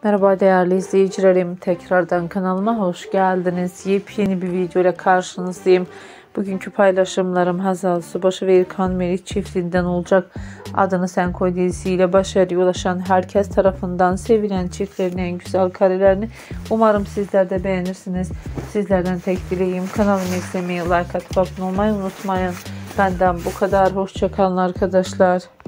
Merhaba değerli izleyicilerim, tekrardan kanalıma hoş geldiniz. Yepyeni bir video ile karşınızdayım. Bugünkü paylaşımlarım Hazal Subaşı ve İlkan Meriç çiftinden olacak. Adını Sen Koy dizisiyle başarıya ulaşan, herkes tarafından sevilen çiftlerin en güzel karelerini umarım sizler de beğenirsiniz. Sizlerden tek dileğim kanalımı izlemeyi, like atıp abone olmayı unutmayın. Benden bu kadar. Hoşça kalın arkadaşlar.